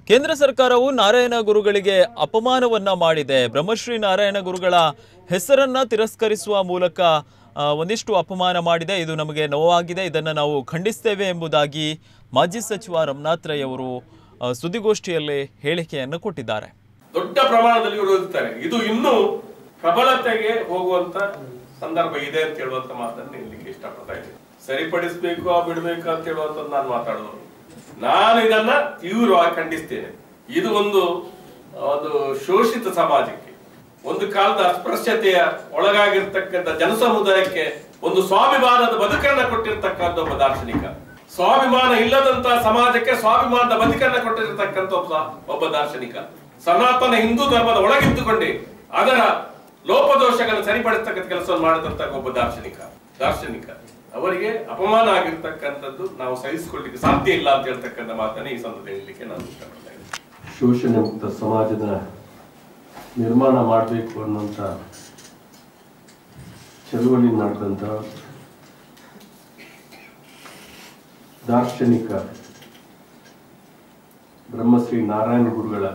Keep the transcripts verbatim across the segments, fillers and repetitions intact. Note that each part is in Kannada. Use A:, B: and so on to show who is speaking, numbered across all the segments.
A: ಕೇಂದ್ರ ಸರ್ಕಾರವು ನಾರಾಯಣ ಗುರುಗಳಿಗೆ ಅಪಮಾನವನ್ನ ಮಾಡಿದೆ. ಬ್ರಹ್ಮಶ್ರೀ ನಾರಾಯಣ ಗುರುಗಳ ಹೆಸರನ್ನ ತಿರಸ್ಕರಿಸುವ ಮೂಲಕ ಒಂದಿಷ್ಟು ಅಪಮಾನ ಮಾಡಿದೆ. ಇದು ನಮಗೆ ನೋವಾಗಿದೆ. ಇದನ್ನು ನಾವು ಖಂಡಿಸ್ತೇವೆ ಎಂಬುದಾಗಿ ಮಾಜಿ ಸಚಿವ ರಮನಾಥ್ ರೈ ಅವರು ಸುದ್ದಿಗೋಷ್ಠಿಯಲ್ಲಿ ಹೇಳಿಕೆಯನ್ನು ಕೊಟ್ಟಿದ್ದಾರೆ.
B: ದೊಡ್ಡ ಪ್ರಮಾಣದಲ್ಲಿ ವಿರೋಧಿಸುತ್ತಾರೆ. ಇದು ಇನ್ನೂ ಪ್ರಬಲತೆಗೆ ಹೋಗುವಂತ ಸಂದರ್ಭ ಇದೆ ಅಂತ ಹೇಳುವಂತ ಮಾತನ್ನು ಹೇಳಲಿಕ್ಕೆ ಇಷ್ಟಪಡ್ತಾ ಇದ್ದೀನಿ. ಸರಿಪಡಿಸಬೇಕು ಬಿಡಬೇಕು ಅಂತ ಹೇಳುವಂತ ನಾನು ಮಾತಾಡೋದು. ನಾನು ಇದನ್ನ ತೀವ್ರವಾಗಿ ಖಂಡಿಸ್ತೇನೆ. ಇದು ಒಂದು ಒಂದು ಶೋಷಿತ ಸಮಾಜಕ್ಕೆ, ಒಂದು ಕಾಲದ ಅಸ್ಪೃಶ್ಯತೆಯ ಒಳಗಾಗಿರ್ತಕ್ಕಂಥ ಜನಸಮುದಾಯಕ್ಕೆ ಒಂದು ಸ್ವಾಭಿಮಾನದ ಬದುಕನ್ನ ಕೊಟ್ಟಿರ್ತಕ್ಕಂಥ ಒಬ್ಬ ದಾರ್ಶನಿಕ, ಸ್ವಾಭಿಮಾನ ಇಲ್ಲದಂತಹ ಸಮಾಜಕ್ಕೆ ಸ್ವಾಭಿಮಾನದ ಬದುಕನ್ನ ಕೊಟ್ಟಿರ್ತಕ್ಕಂಥ ಒಬ್ಬ ಒಬ್ಬ ದಾರ್ಶನಿಕ, ಸನಾತನ ಹಿಂದೂ ಧರ್ಮದ ಒಳಗಿದ್ದುಕೊಂಡೆ ಅದರ ಲೋಪದೋಷಗಳನ್ನು ಸರಿಪಡಿಸ್ತಕ್ಕಂಥ ಕೆಲಸವನ್ನು ಮಾಡಿದಂತ ಒಬ್ಬ ದಾರ್ಶನಿಕ ದಾರ್ಶನಿಕ ಅವರಿಗೆ ಅಪಮಾನ ಆಗಿರ್ತಕ್ಕಂಥದ್ದು ನಾವು ಸಹಿಸಿಕೊಳ್ಳಲಿಕ್ಕೆ ಸಾಧ್ಯ ಇಲ್ಲ ಅಂತ ಹೇಳ್ತಕ್ಕಂಥ ಮಾತನ್ನ ಈ ಸಂದರ್ಭದಲ್ಲಿ ಹೇಳಲಿಕ್ಕೆ ನಾನು ಇಷ್ಟಪಡ್ತಾ ಇದ್ದೀನಿ.
C: ಶೋಷಣೆ ಮುಕ್ತ ಸಮಾಜದ ನಿರ್ಮಾಣ ಮಾಡಬೇಕು ಅನ್ನುವಂಥ ಚಳುವಳಿ ನಡೆದಂಥ ದಾರ್ಶನಿಕ ಬ್ರಹ್ಮಶ್ರೀ ನಾರಾಯಣ ಗುರುಗಳ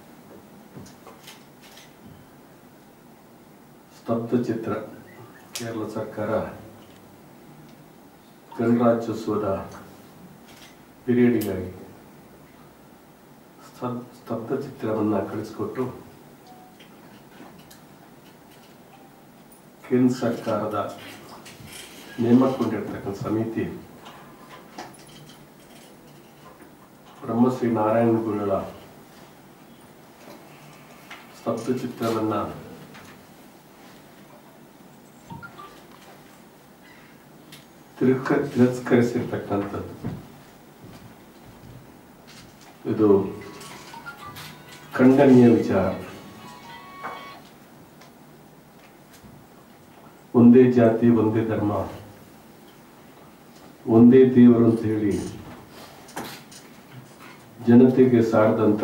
C: ಸ್ತಬ್ಧ ಚಿತ್ರ ಕೇರಳ ಸರ್ಕಾರ ಗಣರಾಜ್ಯೋತ್ಸವದ ಪಿರಿಯಡಿಗಾಗಿ ಸ್ತಬ್ಧ ಚಿತ್ರವನ್ನು ಕಳಿಸಿಕೊಟ್ಟು ಕೇಂದ್ರ ಸರ್ಕಾರದ ನೇಮಕೊಂಡಿರ್ತಕ್ಕಂಥ ಸಮಿತಿ ಬ್ರಹ್ಮಶ್ರೀ ನಾರಾಯಣ ಗುರುಗಳ ಸ್ತಬ್ಧ ಚಿತ್ರವನ್ನು ತಿರಸ್ಕ ತಿರಸ್ಕರಿಸಿರ್ತಕ್ಕಂಥದ್ದು ಇದು ಖಂಡನೀಯ ವಿಚಾರ. ಒಂದೇ ಜಾತಿ ಒಂದೇ ಧರ್ಮ ಒಂದೇ ದೇವರು ಅಂತ ಹೇಳಿ ಜನತೆಗೆ ಸಾರದಂತ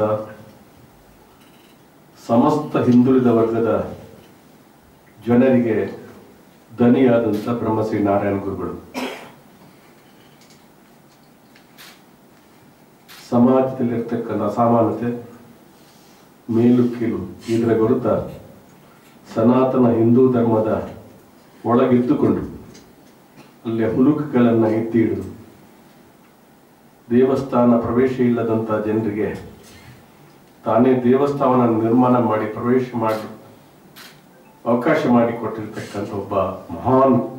C: ಸಮಸ್ತ ಹಿಂದುಳಿದ ವರ್ಗದ ಜನರಿಗೆ ಧನಿಯಾದಂಥ ಬ್ರಹ್ಮಶ್ರೀ ನಾರಾಯಣ ಗುರುಗಳು ಸಮಾಜದಲ್ಲಿರ್ತಕ್ಕಂಥ ಅಸಮಾನತೆ, ಮೇಲು ಕೀಳು ಇದರ ವಿರುದ್ಧ ಸನಾತನ ಹಿಂದೂ ಧರ್ಮದ ಒಳಗಿದ್ದುಕೊಂಡು ಅಲ್ಲಿ ಹುಳುಕುಗಳನ್ನು ಎತ್ತಿ ಹಿಡಿದು ದೇವಸ್ಥಾನ ಪ್ರವೇಶ ಇಲ್ಲದಂಥ ಜನರಿಗೆ ತಾನೇ ದೇವಸ್ಥಾನ ನಿರ್ಮಾಣ ಮಾಡಿ ಪ್ರವೇಶ ಮಾಡಿ ಅವಕಾಶ ಮಾಡಿಕೊಟ್ಟಿರ್ತಕ್ಕಂಥ ಒಬ್ಬ ಮಹಾನ್